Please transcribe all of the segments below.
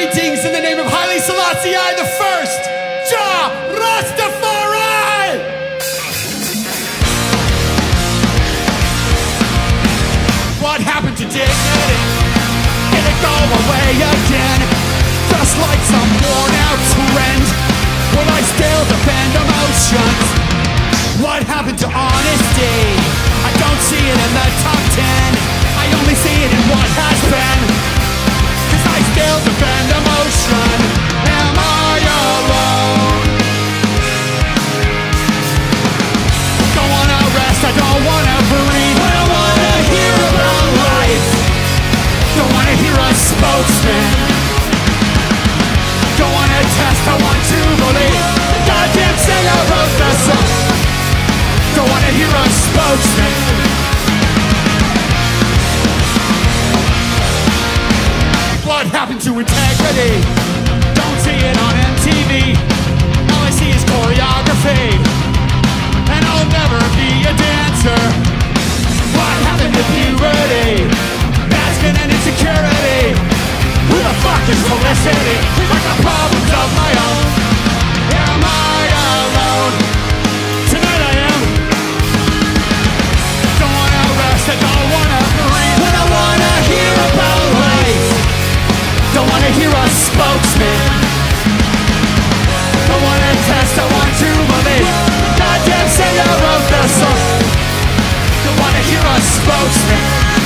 Greetings in the name of Haile Selassie I the First, Jah Rastafari! What happened to dignity? Did it go away again? Just like some worn out trend, will I still defend emotions? What happened to honesty? I don't see it in the top 10. I only see it in what has been. Cause I still defend emotion. Am I alone? Don't wanna rest, I don't wanna breathe. I don't wanna hear about life. Don't wanna hear a spokesman. Don't wanna test, I want to believe. The goddamn singer wrote the song. Don't wanna hear a spokesman. What happened to integrity? Don't see it on MTV. All I see is choreography. And I'll never be a dancer. What happened to puberty? Masking and insecurity. Who the fuck is Felicity? I got problems of my own. Am I alone? Tonight I am. Don't wanna rest, I don't wanna breathe. I don't wanna hear about life. Don't wanna hear a spokesman. Don't wanna test, I want to believe. Goddamn singer wrote the song. Don't wanna hear a spokesman.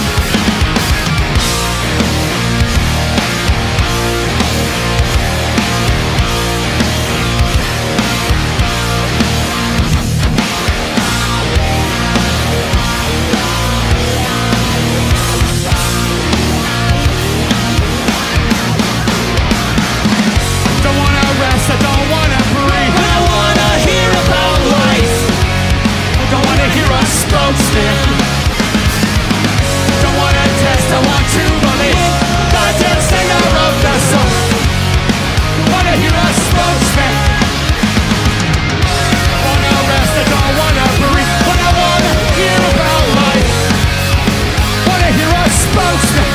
I don't wanna breathe. I don't wanna hear about life. I don't wanna hear a spokesman. Don't wanna test, I want to believe. Goddamn singer of the song. Don't wanna hear a spokesman. Wanna rest, I don't wanna breathe. But I wanna hear about life. Wanna hear a spokesman.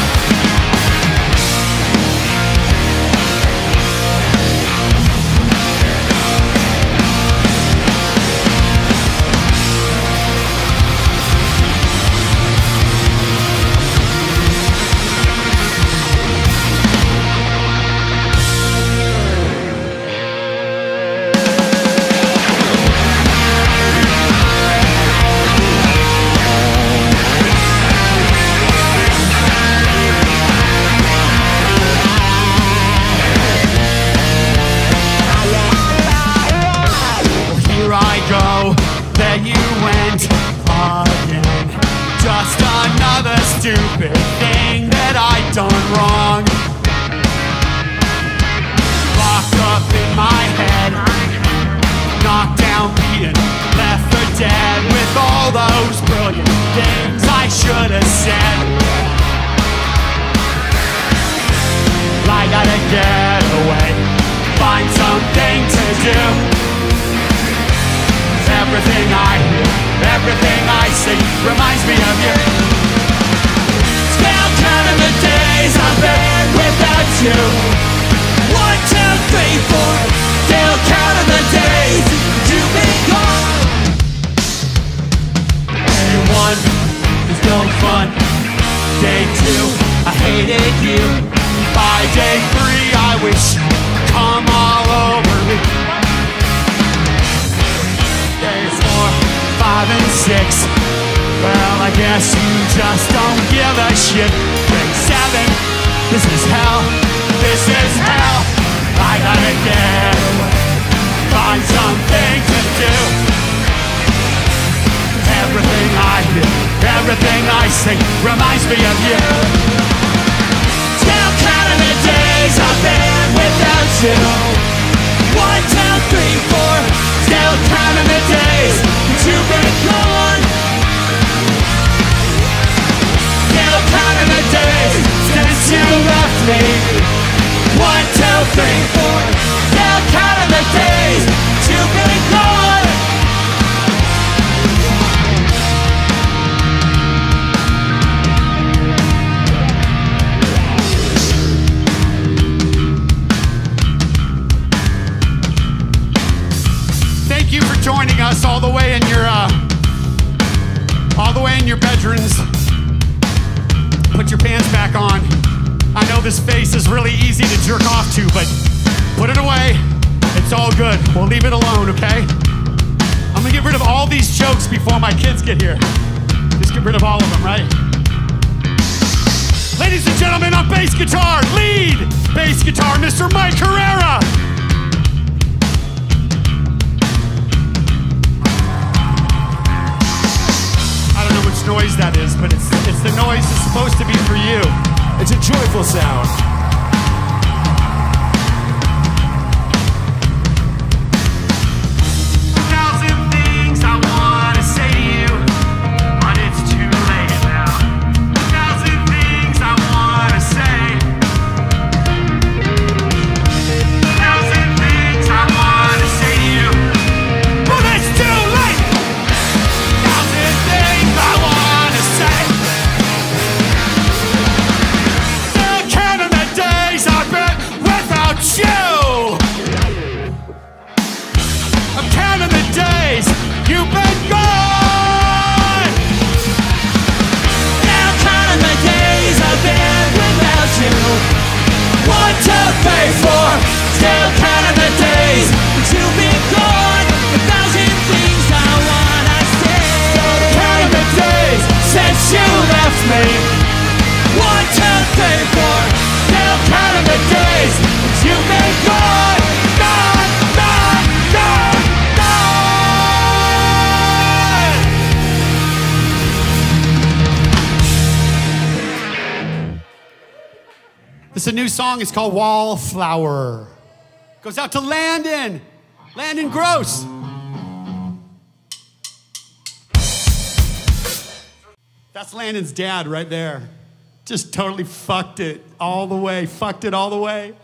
Stupid thing that I'd done wrong. Locked up in my head, knocked down, beaten, left for dead. With all those brilliant things I should have said. I gotta get away, find something to do. Everything I hear, everything I see reminds me of you. Still counting the days I've been without you. 1, 2, 3, 4. Still counting the days you've been gone. Day 1 is no fun. Day 2, I hated you. By day 3, I wish you'd come all over me. Days 4, 5, and 6. Well, I guess you just don't give a shit. Day 7, this is hell, this is hell. I gotta get away, find something to do. Everything I hear, everything I see reminds me of you. Still counting the days I've been without you. 1, 2, 3, 4. Still counting the days that you've been gone. Still counting the days since you left me. 1, 2, 3, 4. Still counting the days that you've been gone. this face is really easy to jerk off to, but put it away. It's all good. We'll leave it alone, okay? I'm gonna get rid of all these jokes before my kids get here. Just get rid of all of them, right? Ladies and gentlemen, on bass guitar, lead bass guitar, Mr. Mike Herrera. I don't know which noise that is, but it's the noise that's supposed to be for you. It's a joyful sound. It's a new song. It's called Wallflower. Goes out to Landon. Landon Gross. That's Landon's dad right there. Just totally fucked it all the way. Fucked it all the way.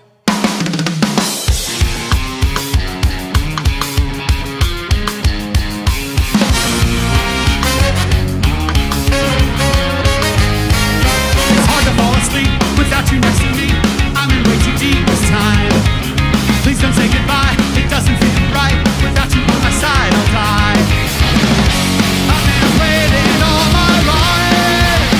It's hard to fall asleep without you next to me. I'm in way too deep this time. Please don't say goodbye. It doesn't feel right. Without you on my side, I'll die. I've been waiting all my life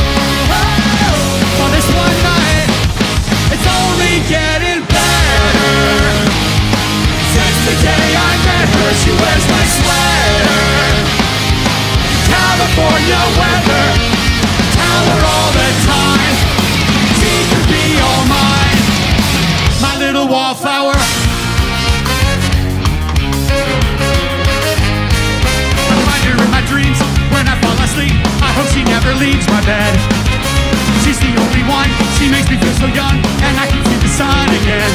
for this one night. It's only getting better. Since the day I met her, she wears my sweater. California weather. Tell her all the time. She could be all mine. My little wallflower. I find her in my dreams when I fall asleep. I hope she never leaves my bed. She's the only one. She makes me feel so young, and I can see the sun again.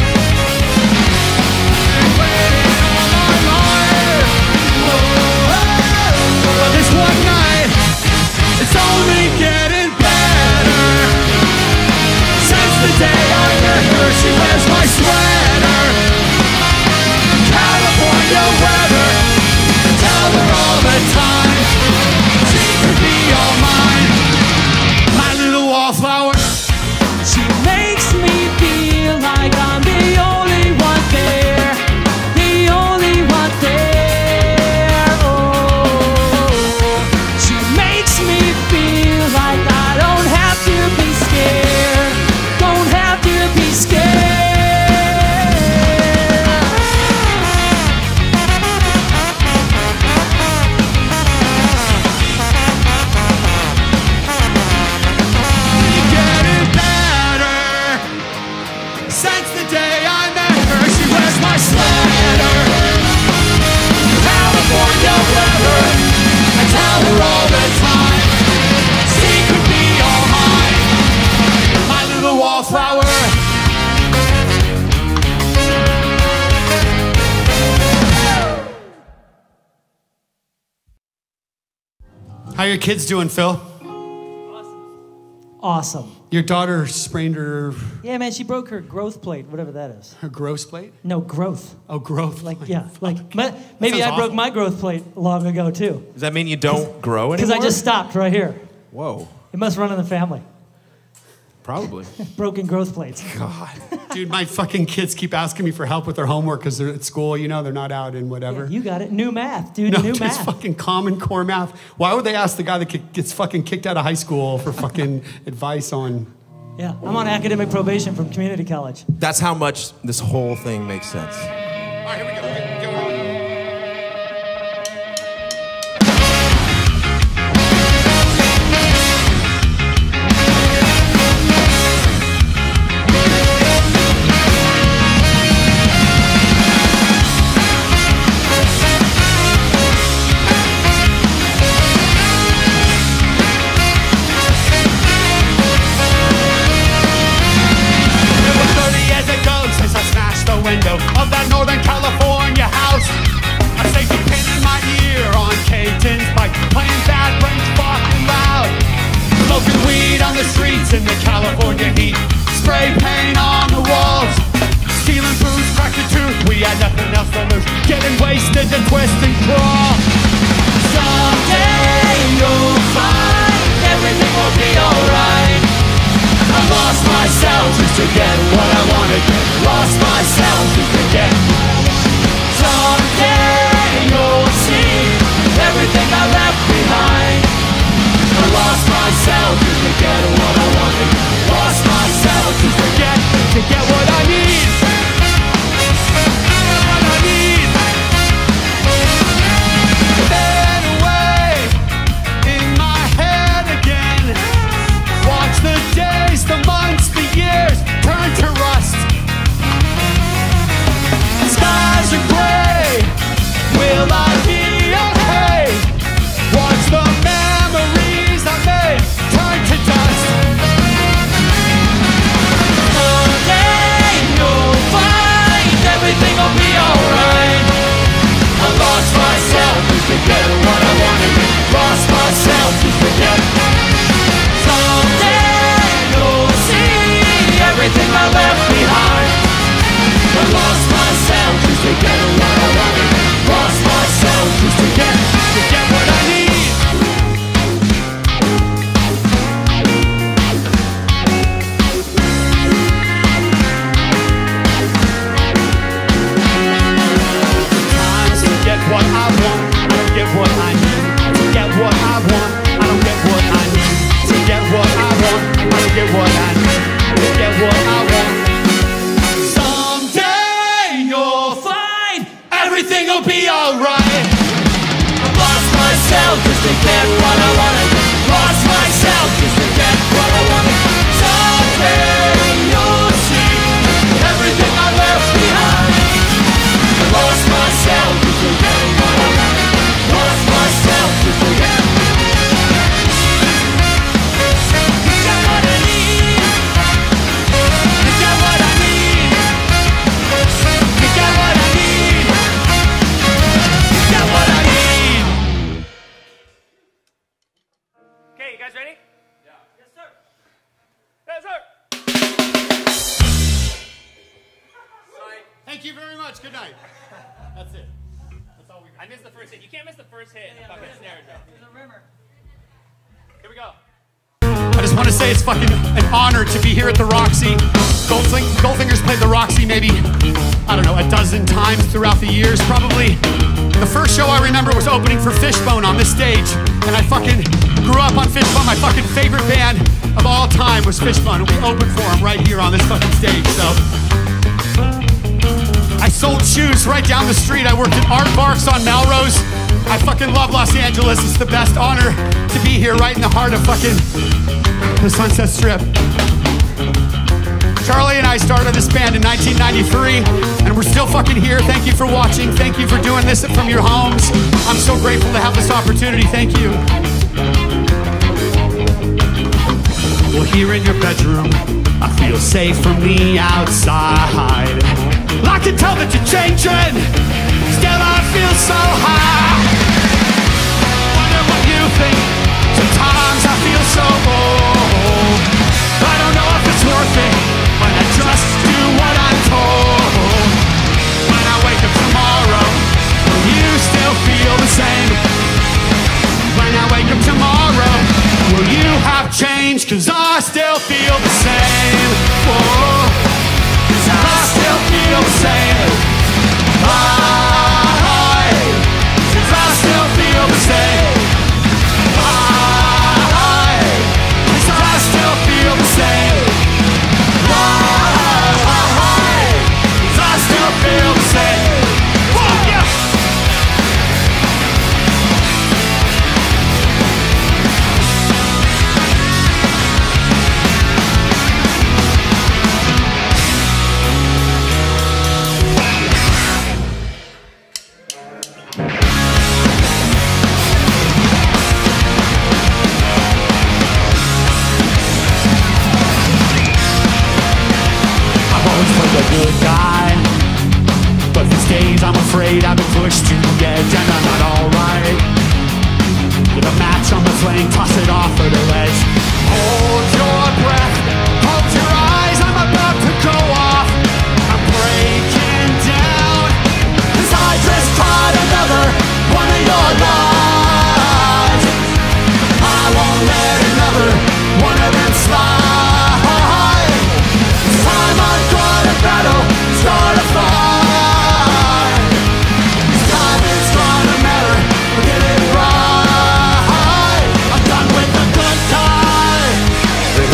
Been waiting all my life for this one night. It's only getting better. Since the day I met her, she wears my sweater. California weather. Tell her all the time. She could be all mine. My little wallflower. She makes me feel like I'm the only one there. The only one there. Oh, she makes me feel like I don't have to be scared. Don't have to be scared. Getting better. Since the day I met her, she wears my sweater. California weather. I tell her all the time. She could be all mine. My little wallflower. How your kids doing, Phil? Awesome. Your daughter sprained her Yeah, man, she broke her growth plate, whatever that is. gross plate? No, growth. Oh, growth. Like, plate. yeah, like maybe sounds I broke awful. my growth plate long ago too. Does that mean you don't grow anymore? Because I just stopped right here. Whoa. It must run in the family. Probably. Broken growth plates. God. Dude, my fucking kids keep asking me for help with their homework because they're at school, you know, they're not out and whatever. Yeah, you got it. New math, dude. No, New dude, it's math. fucking Common Core math. Why would they ask the guy that gets fucking kicked out of high school for fucking advice on Yeah, I'm on academic probation from community college. That's how much this whole thing makes sense. All right, here we go. Of that Northern California house, a safety pin in my ear on Caton's bike, playing Bad Brains fucking loud, smoking weed on the streets in the California heat, spray paint on the walls, stealing booze, cracked a tooth, we had nothing else to lose, getting wasted to twist and crawl. Someday you'll find everything will be alright. I lost myself just to get what I wanted. Lost myself just to get. Someday you'll see everything I left behind. I lost myself just to get what I wanted. Lost myself just to get what I need. What I need. Fade away in my head again. Watch the days, the months, the years turn to rust. Skies are gray. Will I be okay? Watch the memories I made turn to dust. Someday you'll find everything will be alright. I lost myself just to get what I wanted. Lost myself just to get. Someday you'll see everything I left behind. I lost myself just to get what I wanted. Lost myself just to get what I need. Times to get what I want, I don't get what I need. To get what I want, I don't get what I need. To get what I want, I don't get what I need. To get what I want. Someday you'll find everything will be alright. I lost myself just to get what I wanted. Lost myself just to get what I wanted. Someday you'll see everything I left behind. I lost myself just to get what I wanted. Lost myself just to get. Get what I need. Get what I need. Get what I need. Get what I need. Okay, you guys ready? Yes, sir. Yes, sir. Thank you very much. Good night. That's it. That's all we got. I missed the first hit. You can't miss the first hit in the fucking snare drum. There's a rimmer. Here we go. I just want to say it's fucking an honor to be here at the Roxy. Goldfinger's played the Roxy maybe, I don't know, a dozen times throughout the years. Probably the first show I remember was opening for Fishbone on this stage. And I fucking grew up on Fishbone. My fucking favorite band of all time was Fishbone. And we opened for them right here on this fucking stage. So I sold shoes right down the street. I worked at Art Barks on Melrose. I fucking love Los Angeles. It's the best honor to be here right in the heart of fucking the Sunset Strip. Charlie and I started this band in 1993, and we're still fucking here. Thank you for watching. Thank you for doing this from your homes. I'm so grateful to have this opportunity. Thank you. Well, here in your bedroom, I feel safe from the outside. I can tell that you're changing, still I feel so high. Wonder what you think, sometimes I feel so old. I don't know if it's worth it, but I just do what I'm told. When I wake up tomorrow, will you still feel the same? When I wake up tomorrow, will you have changed? 'Cause I still feel the same. Whoa. 'Cause I still feel the same. 'Cause I still feel the same. 'Cause I still feel the same.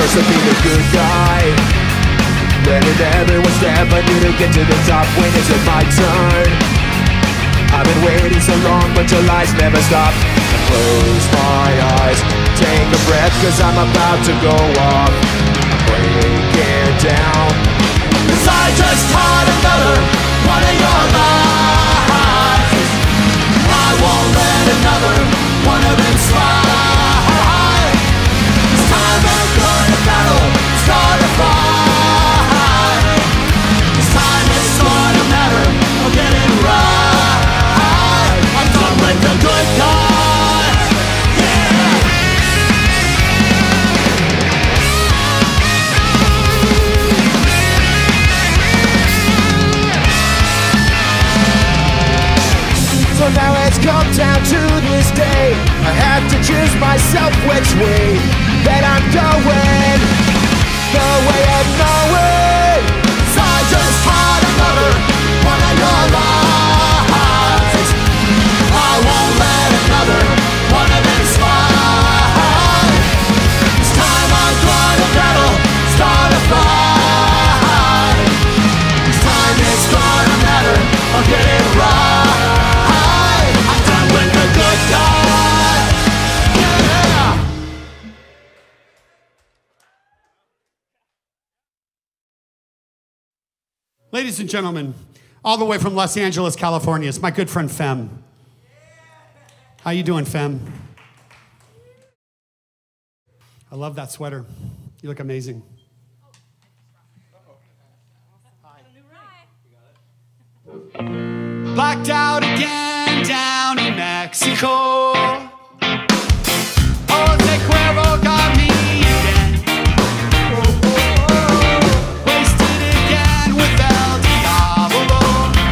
supposed to be the good guy. Letting everyone step on you to get to the top. When is it my turn? I've been waiting so long, but your lies never stop. I close my eyes, take a breath, cause I'm about to go off. I'm breaking down, cause I just caught another one of your lies. I won't let another one of them slide. It's time I'm gonna battle, start a fight. It's time it's gonna matter, I'll get it right. I'm done with the good guy, yeah. So now it's come down to this day. I have to choose myself which way that I'm going. The way of knowing. So I just had another one of your lies. I won't let another one of them slide. It's time I'm gonna battle, start a fight. It's time it's gonna matter, I'll get it right. I'm done with the good guy, yeah. Ladies and gentlemen, all the way from Los Angeles, California, it's my good friend Fem. How you doing, Fem? I love that sweater. You look amazing. Blacked out again down in Mexico. Jose Cuervo got me again. Wasted again with El Diablo.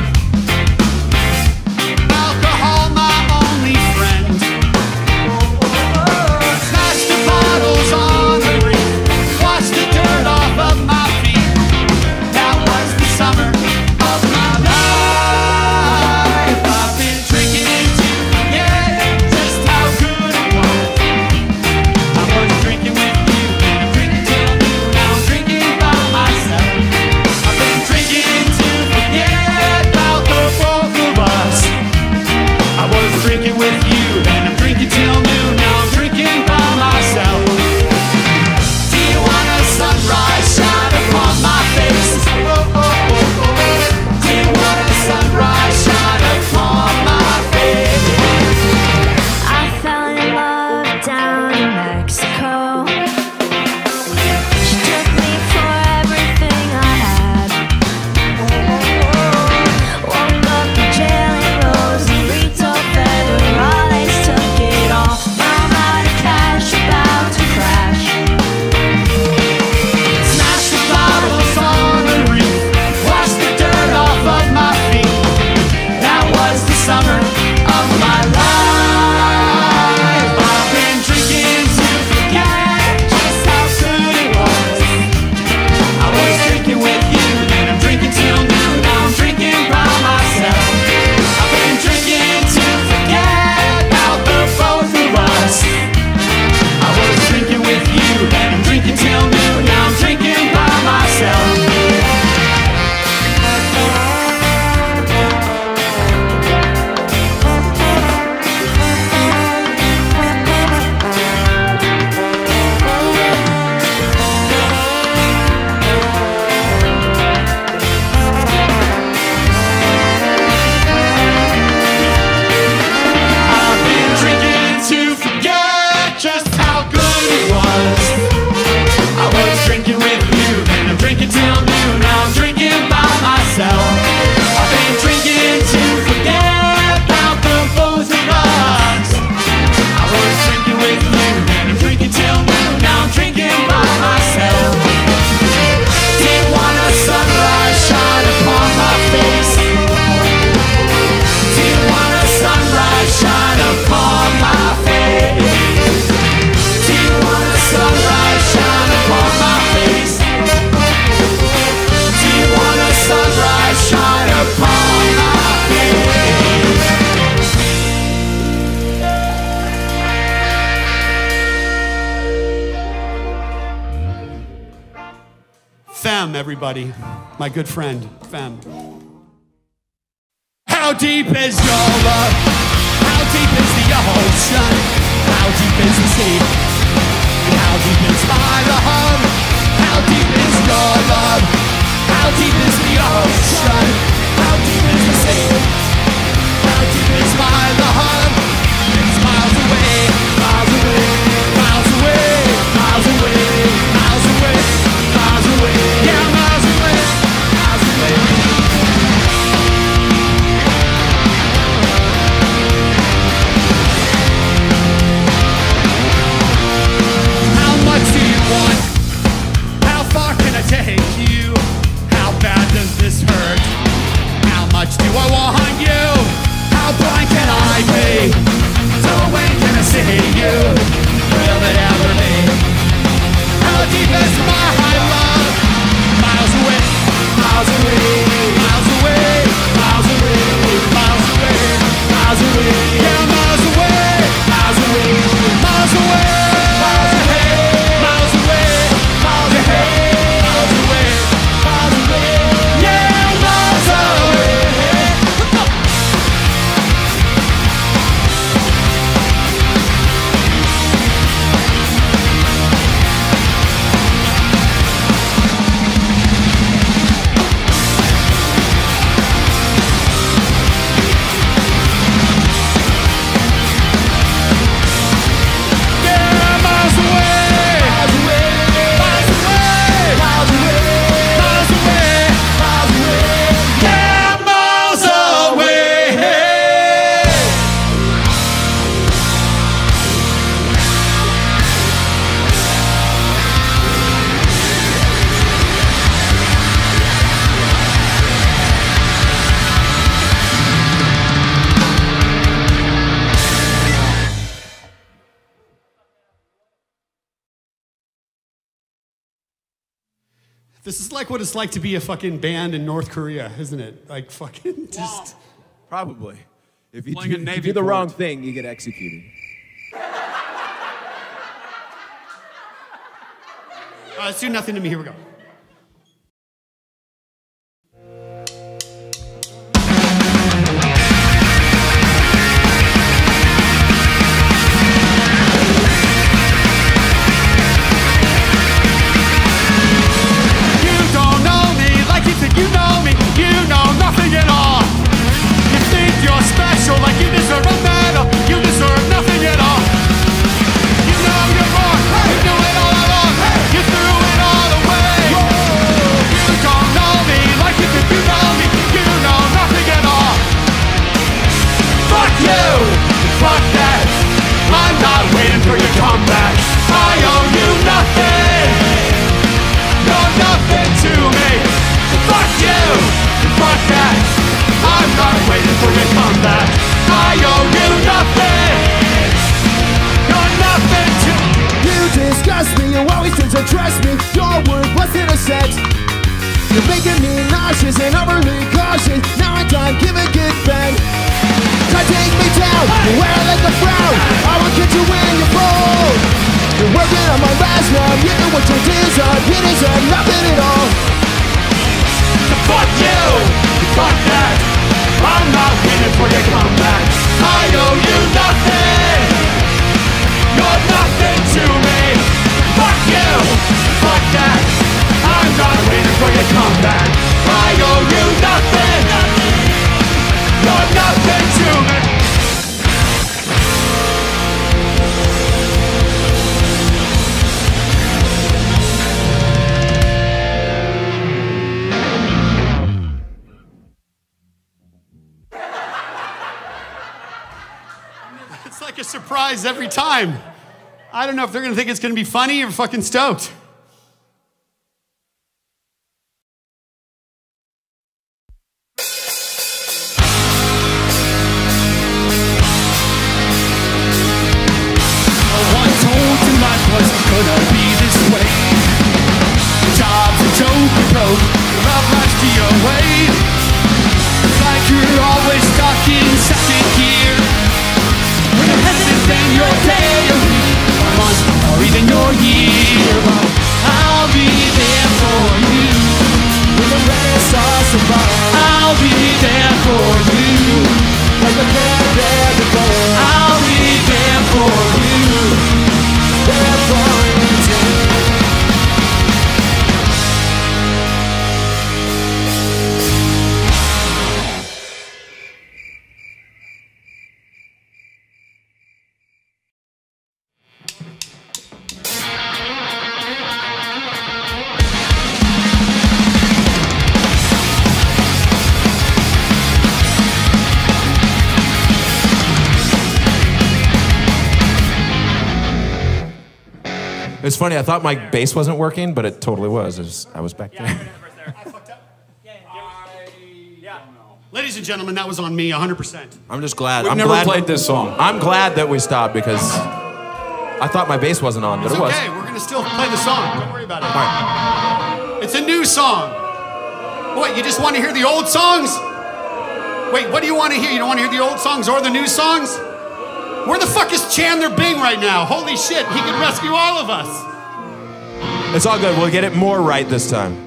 Alcohol, my only friend. Smashed the bottles on the reef. Washed the dirt off of my feet. That was the summer of my life. I've been drinking into forget. Fem, everybody. My good friend, Fem. How deep is your love? How deep is the ocean? How deep is the sea? And how deep is my love? How deep is your love? How deep is the ocean? How deep is the sea? How deep is my love? It's miles away, miles away, miles away, miles away, miles away, miles away, yeah, miles away, miles away. How much do you want? How far can I take you? How bad does this hurt? How much do I want you? How blind can I be? So when can I see you? Will it ever be? How deep is my love? Miles away, miles away, miles away, miles away, miles away, miles away, yeah, miles away, miles away, miles away, miles away, miles away, miles away, miles away, miles away, yeah, miles away. This is like what it's like to be a fucking band in North Korea, isn't it? Like fucking just... Probably. If you Playing a do, Navy if you do the port. wrong thing, you get executed. Let's do Nothing to Me. Here we go. You don't know me like you think you know me. You know nothing at all. You think you're special, like you deserve a medal. You deserve nothing at all. You know you're wrong. You knew it all along. You threw it all away. You don't know me like you think you know me. You know nothing at all. Fuck you. Fuck that. I'm not waiting for your comeback. I owe you nothing. You're nothing to me. Fuck you. Fuck that. I'm not waiting for your comeback. I owe you nothing. You're nothing to me. You disgust me, you always tend to trust me. Your worthless in a sense. You're making me nauseous and overly cautious. Now I'm done giving good bend. Try to take me down, you wear it like a frown. I won't get you when you're bold. You're working on my last love. You know what you deserve. You deserve nothing at all. Fuck you. Fuck that. I'm not waiting for your comeback. I owe you nothing. You're nothing to me. Fuck you. Fuck that. I'm not waiting for your comeback. I owe you nothing. You're nothing to me. It's like a surprise every time. I don't know if they're gonna think it's gonna be funny or fucking stoked. I once told you life wasn't gonna be this way. The job's a joke, you broke, your love life's to your way. It's like you're always stuck in second gear. When you're hesitant, then you're day or week, or month, or even your year. But I'll be there for you. It's funny, I thought my bass wasn't working, but it totally was. I was back Yeah, there. I heard it first there. I fucked up. Yeah. Ladies and gentlemen, that was on me 100%. I'm just glad. We've I'm never glad, played this song. I'm glad that we stopped because I thought my bass wasn't on, but It's it was. okay, we're gonna still play the song. Don't worry about it. All right. It's a new song. What, you just want to hear the old songs? Wait, what do you want to hear? You don't want to hear the old songs or the new songs? Where the fuck is Chandler Bing right now? Holy shit, he could rescue all of us. It's all good. We'll get it more right this time.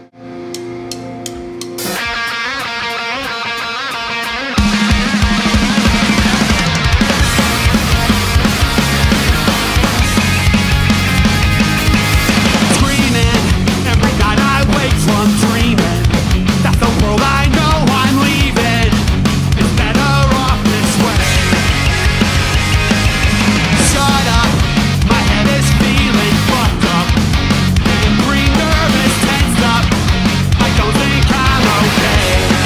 Screaming every night I wake from dreaming. That's the world I know I'm leaving. It's better off this way. Shut up, my head is feeling fucked up. Feeling green, nervous, tensed up. I don't think I'm okay.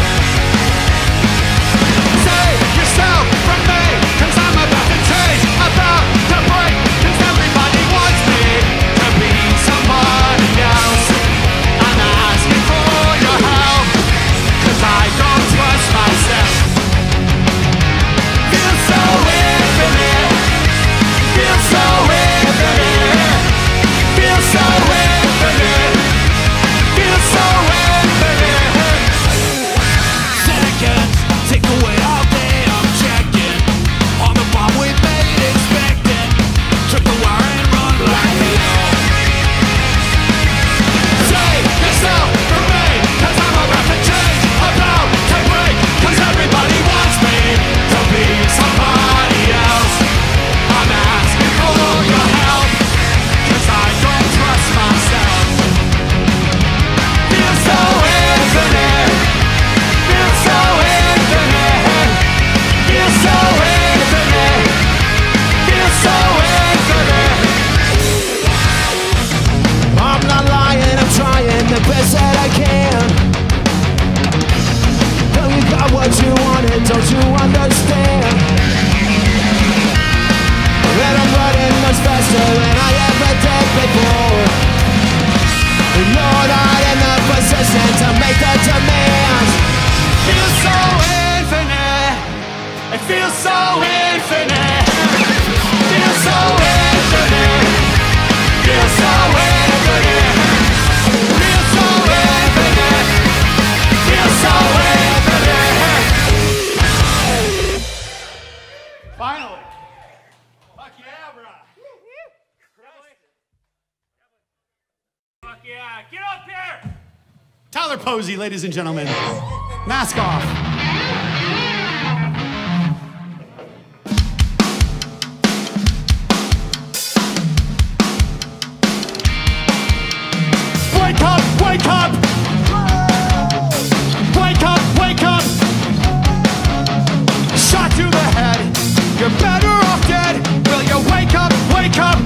Save yourself from me, 'cause I'm about to change, about to break, 'cause everybody wants me to be somebody else. I'm asking for your help, 'cause I don't trust myself. Feel so infinite, feel so infinite, feel so infinite, feel so infinite. Seconds take away all day, I'm checking on the bomb we made, expecting trip the wire and run like hell. Save yourself from me, 'cause I'm about to change, about to break, 'cause everybody wants me to be somebody else. I'm asking for your help, 'cause I don't trust myself. Feel so infinite, feel so infinite, feel so infinite, feel so infinite. I'm not lying, I'm trying the best that I can. Well, you got what you wanted, don't you understand? That I'm running much faster than I ever did before. And you're not in the position to make the demands. Feel so infinite, it feels so infinite, feel so infinite, feel so infinite, feel so infinite, feel so infinite. Finally. Fuck yeah, bro. Fuck yeah. Get up here. Tyler Posey, ladies and gentlemen. Mask off. Wake up, wake up. Wake up, wake up. Shot to the head. You're better off dead. Will you wake up, wake up?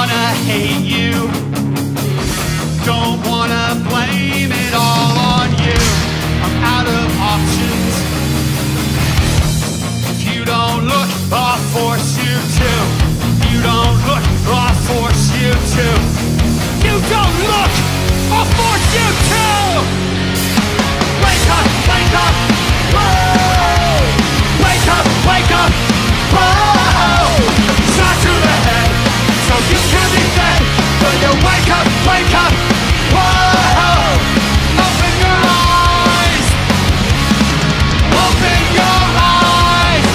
wanna hate you. Don't wanna blame it all on you. I'm out of options. If you don't look, I'll force you to. You don't look, I'll force you to. You don't look, I'll force you to. Wake up, wake up, whoa! Wake up, wake up, whoa! Shot to the head, so you can be fed. But you wake up, whoa! Open your eyes, open your eyes.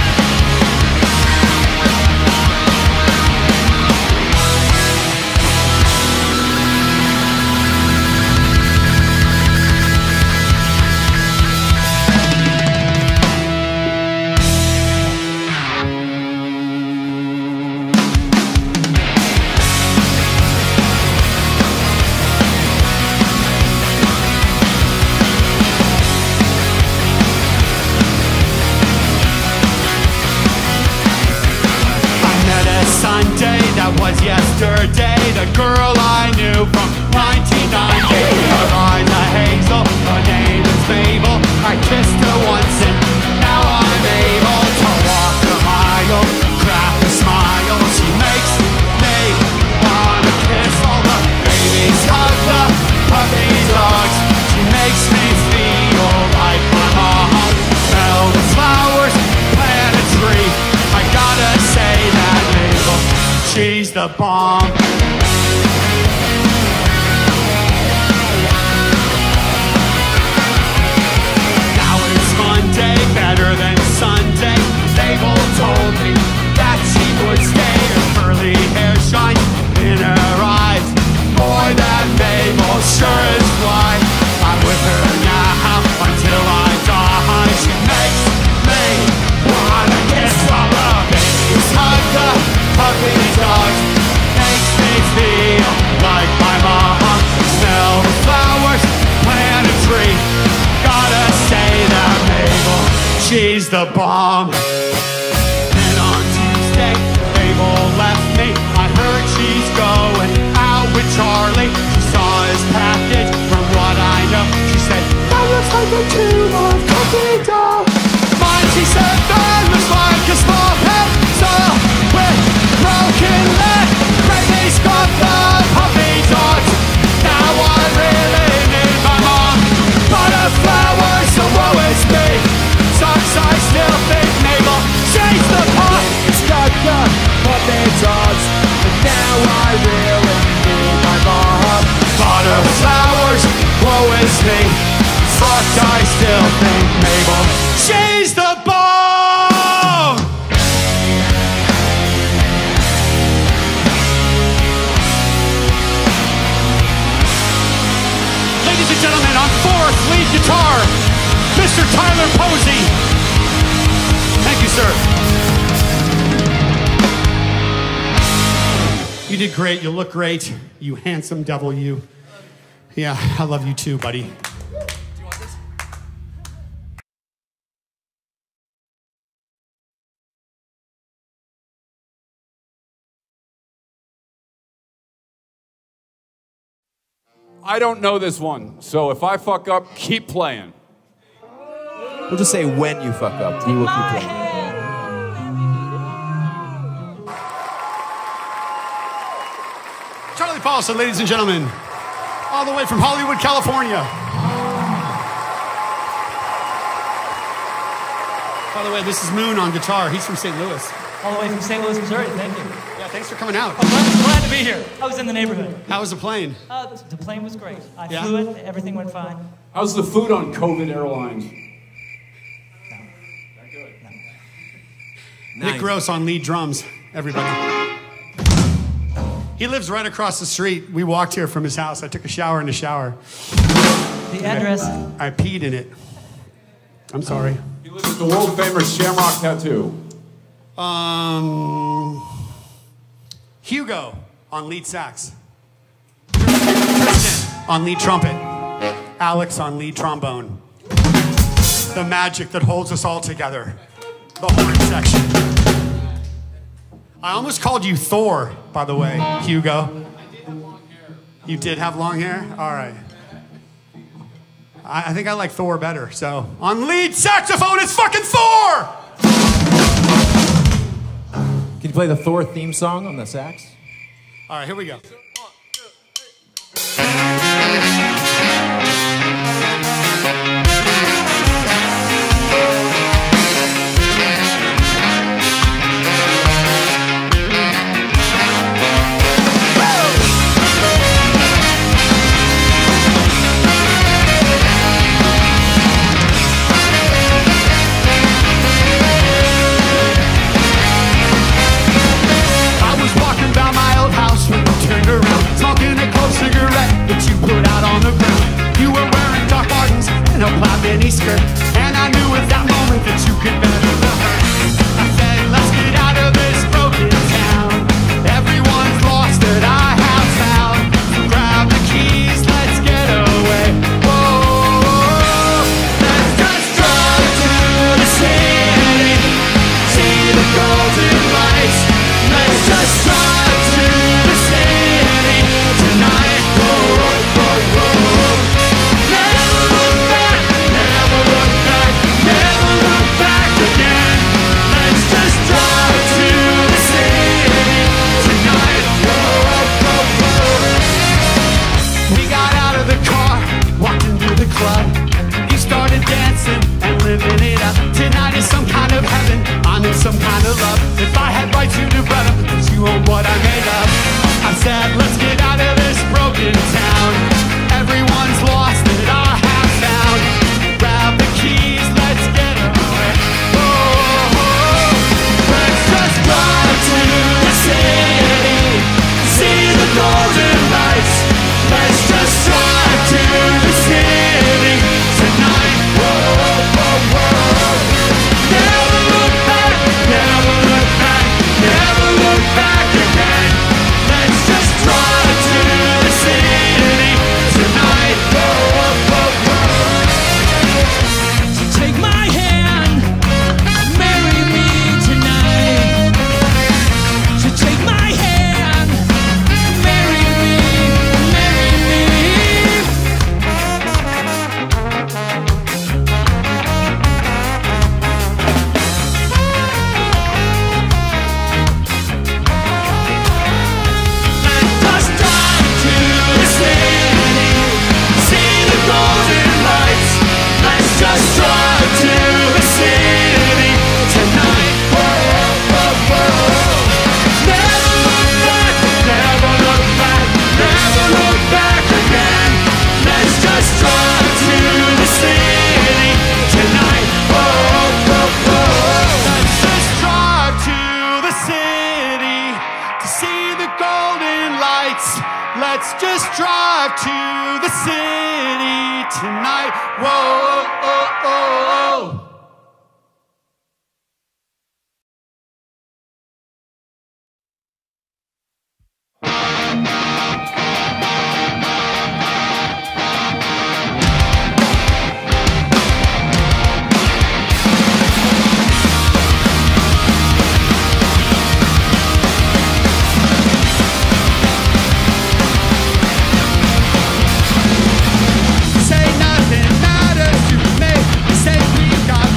Sunday, that was yesterday. The girl I knew from 1990. Her eyes are hazel, her name is Mabel. I kissed her once and now I'm able to walk a mile, crack a smile. She makes me wanna kiss all the babies, hug the puppy dogs. She makes me feel like my mom. Smell the flowers, plant a tree. I gotta say that Mabel, she's the bomb. Now it's Monday, better than Sunday. Mabel told me that she would stay. Her curly hair shines in her eyes. Boy, that Mabel sure is fly. I'm with her now until I die. She makes me wanna kiss all the babies, hug the puppy dogs. Makes me feel like my mom. Smell the flowers, plant a tree. Gotta say that Mabel, she's the bomb. And on Tuesday, Mabel left me. I heard she's going out with Charlie. She saw his package from what I know. She said, that looks like a tube of cookie dough. Mine, she said, that looks like a small pencil with broken leg. Baby scarf the puppy dogs. Now I really need my mom. Butterflowers, so woe is me. Sucks, I still think Mabel, she's the pot. Stuck the puppy dogs. But now I really need my mom. Butterflowers, woe is me. Sucked, I still think Mabel, she's the bomb. Ladies and gentlemen, on fourth lead guitar, Mr. Tyler Posey. Thank you, sir. You did great. You look great. You handsome devil, you. Yeah, I love you too, buddy. I don't know this one, so if I fuck up, keep playing. We'll just say when you fuck up, we will keep playing. Charlie Paulson, ladies and gentlemen, all the way from Hollywood, California. By the way, this is Moon on guitar. He's from St. Louis. All the way from St. Louis, Missouri. Thank you. Yeah, thanks for coming out. I'm glad to be here. I was in the neighborhood. How was the plane? The plane was great. I Yeah? flew it. Everything went fine. How's the food on COVID Airlines? Nick Gross on lead drums, everybody. He lives right across the street. We walked here from his house. I took a shower in the shower. The address. I peed in it. I'm sorry. He lives at the world famous Shamrock Tattoo. Hugo on lead sax. Tristan on lead trumpet. Alex on lead trombone. The magic that holds us all together. The horn section. I almost called you Thor, by the way, Hugo. You did have long hair? All right. I think I like Thor better. So, on lead saxophone, it's fucking Thor! Can you play the Thor theme song on the sax? All right, here we go. Mini skirt, and I knew at that moment that you could better the hurt. I said, let's get out of this broken town. Everyone's lost that I have found. So grab the keys, let's get away. Whoa, let's just drive to the city, see the golden lights. Let's just drive to the city tonight. Whoa, whoa, whoa. Never look back. Never look back, never look back again. Let's just drive to the city tonight. Whoa, whoa, whoa. We got out of the car, walked into the club. You started dancing and living it up. Tonight is some kind of heaven, I know some kind of love. If I had rights, you'd have brought up, 'cause you own what I made up. I said, let's get out of this broken town. Everyone's lost that I have found. Grab the keys, let's get away. Oh, let's just drive to the city, see the golden lights. Let's just drive to the city tonight. Whoa, whoa, whoa. Never look back, never look back, never look back again. Let's just drive to the city tonight. Whoa, whoa, whoa. Take my hand, marry me tonight. So take my hand, marry me, marry me. Let's just drive to the city, see the golden lights. Let's just drive to the city tonight. Whoa, whoa, whoa. Never look back, never look back, never look back again. Let's just drive to the city tonight. Whoa, whoa, whoa. Let's just drive to the city to see the golden lights. Let's just drive to the city tonight. Whoa, oh, oh, oh. Say nothing matters to me. Say we got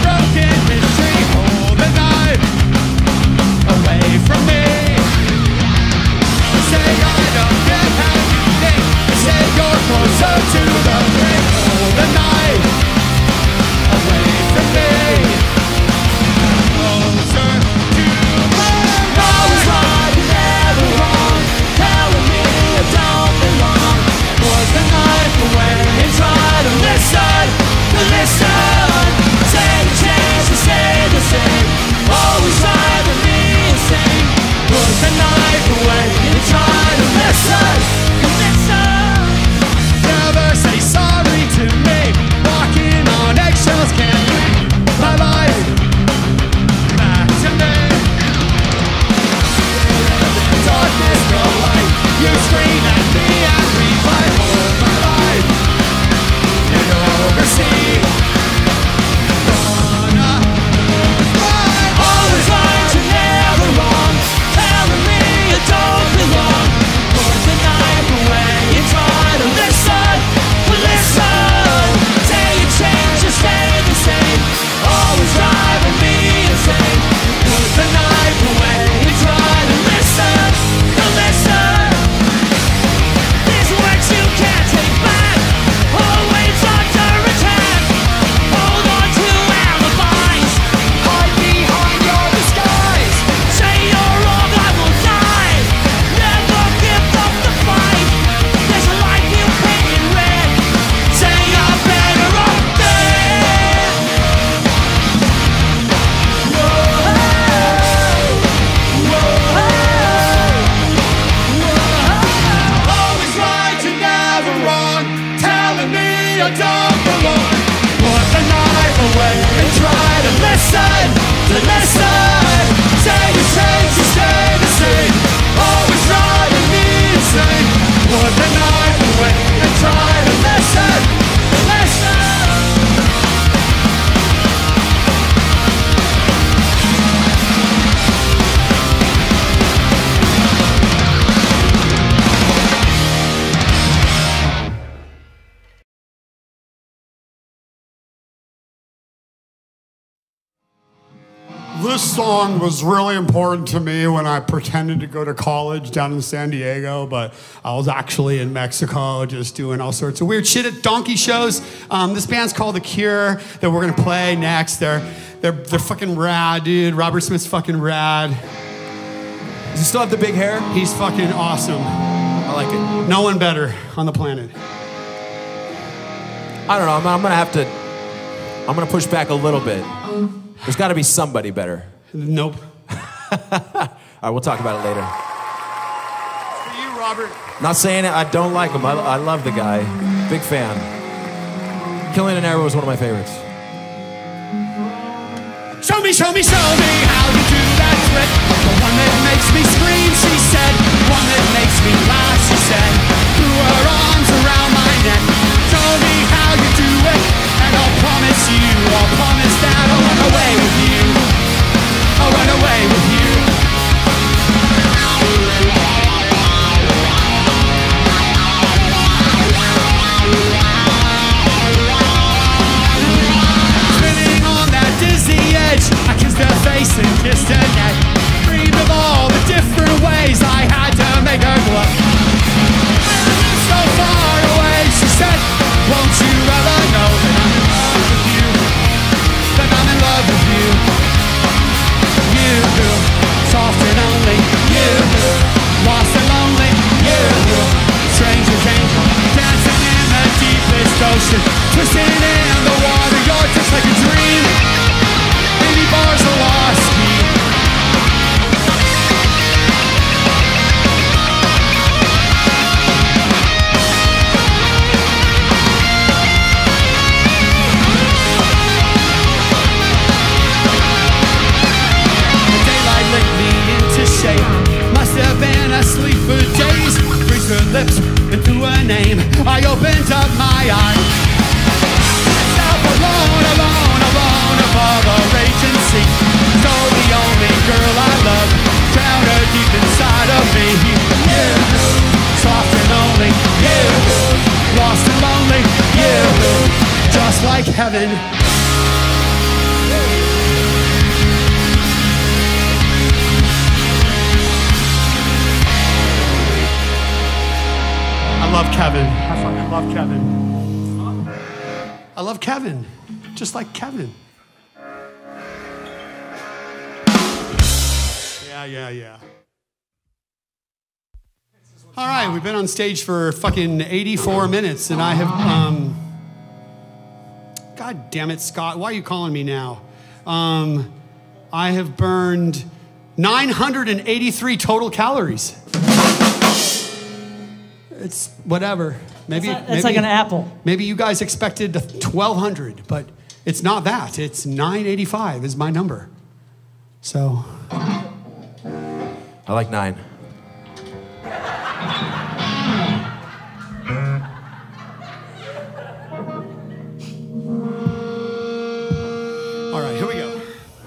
This song was really important to me when I pretended to go to college down in San Diego, but I was actually in Mexico just doing all sorts of weird shit at donkey shows. This band's called The Cure that we're gonna play next. They're fucking rad, dude. Robert Smith's fucking rad. Does he still have the big hair? He's fucking awesome. I like it. No one better on the planet. I don't know. I'm gonna push back a little bit. There's got to be somebody better. Nope. All right, we'll talk about it later. For you, Robert. Not saying it. I don't like him. I love the guy. Big fan. Killing an Arrow was one of my favorites. Show me how you do that trick. The one that makes me scream, she said. One that makes me laugh, she said. Threw her arms around my neck. Show me how you do it, and I'll promise that I'll run away with you. I'll run away with you. Spinning on that dizzy edge, I kissed her face and kissed her neck. Dreamed of all the different ways I had to make her glow. So far away, she said, won't you ever know that I'm in love with you? That I'm in love with you. You, soft and lonely. You, lost and lonely. You, stranger danger, dancing in the deepest ocean, twisting in the water. You're just like a dream. Baby bars are lost. Must have been asleep for days. Breathed her lips into her name. I opened up my eyes. Myself alone above a raging sea. So the only girl I love drowned her deep inside of me. You, soft and lonely. You, lost and lonely. You, just like heaven. I love Kevin. I fucking love Kevin. I love Kevin. Just like Kevin. Yeah. All right, we've been on stage for fucking 84 minutes, and I have, God damn it, Scott, why are you calling me now? I have burned 983 total calories. It's whatever. Maybe It's like an apple. Maybe you guys expected 1,200, but it's not that. It's 985 is my number. So. I like 9. All right, here we go.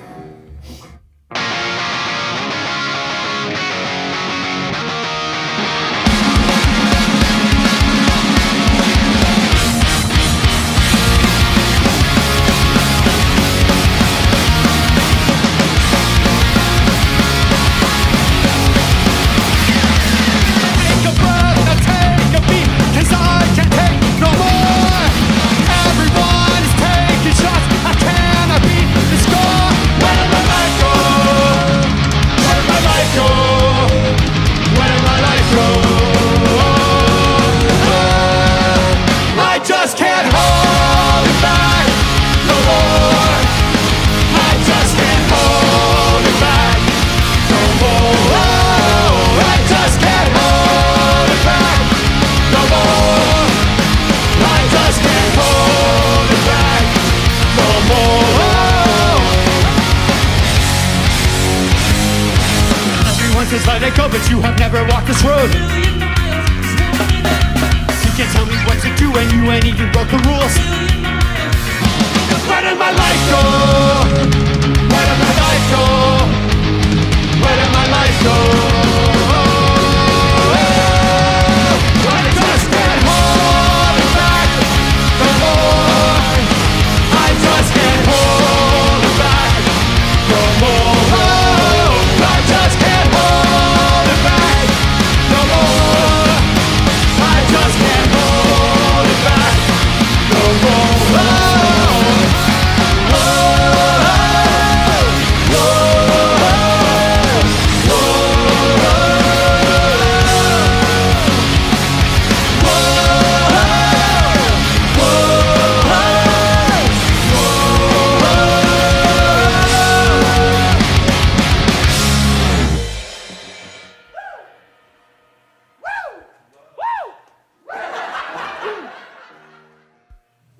Let it go, but you have never walked this road. You can't tell me what to do and you ain't even broke the rules. Where did my life go? Where did my life go? Where did my life go? I just can't hold it back no more. I just can't hold it back no more.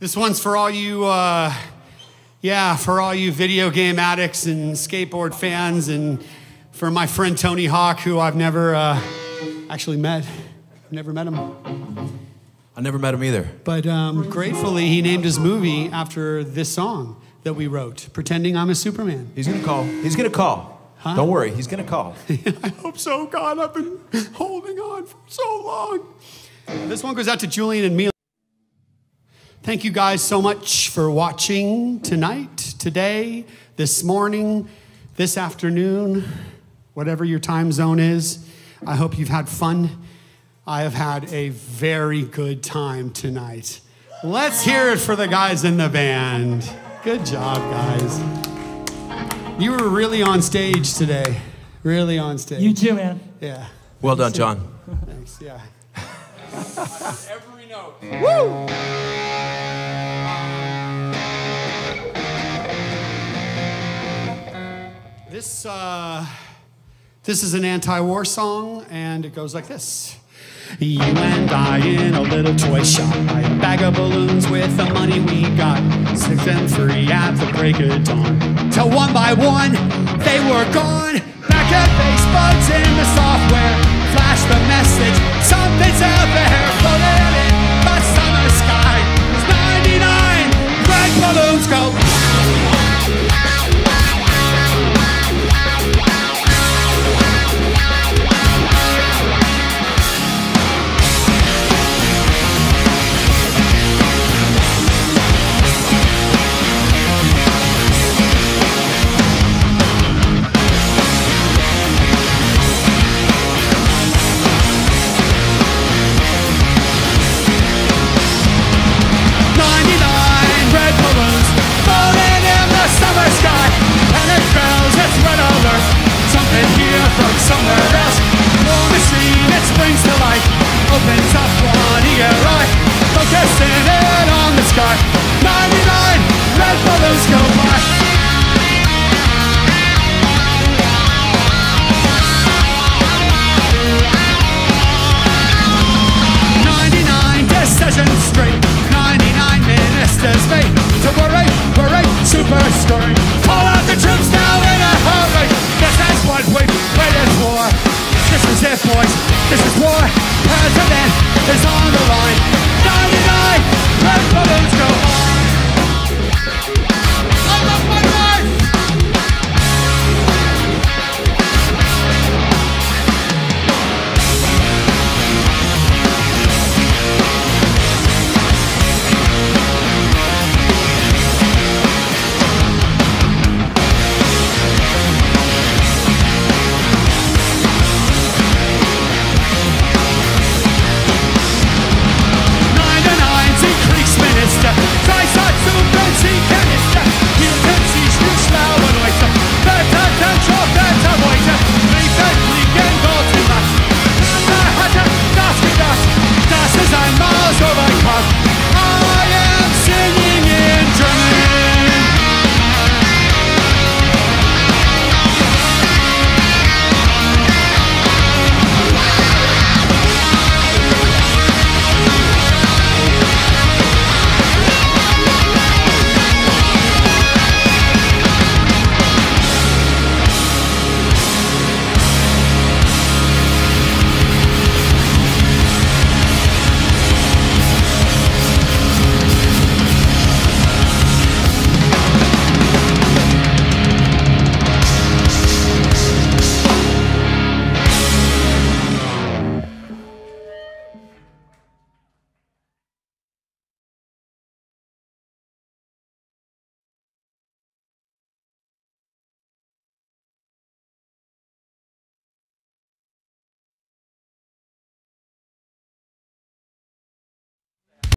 This one's for all you, for all you video game addicts and skateboard fans, and for my friend Tony Hawk, who I've never actually met. Never met him. I never met him either. But gratefully, he named his movie after this song that we wrote, Pretending I'm a Superman. He's gonna call. He's gonna call. Huh? Don't worry, he's gonna call. I hope so, God. I've been holding on for so long. This one goes out to Julian and Mila. Thank you guys so much for watching tonight, today, this morning, this afternoon, whatever your time zone is. I hope you've had fun. I have had a very good time tonight. Let's hear it for the guys in the band. Good job, guys. You were really on stage today. Really on stage. You too, man. Yeah. Well done, John. Thanks, yeah. Every note. Woo! This is an anti-war song, and it goes like this. You and I in a little toy shop, buy a bag of balloons with the money we got, 6 and free at the break of dawn. Till one by one, they were gone. Back at base bugs in the software, flash the message, something's up.